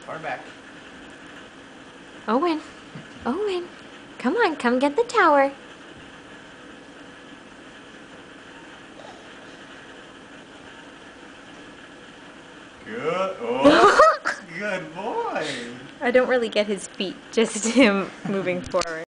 Far back. Owen. Owen. Come on, come get the tower. Good. Oh, good boy. I don't really get his feet, just him moving forward.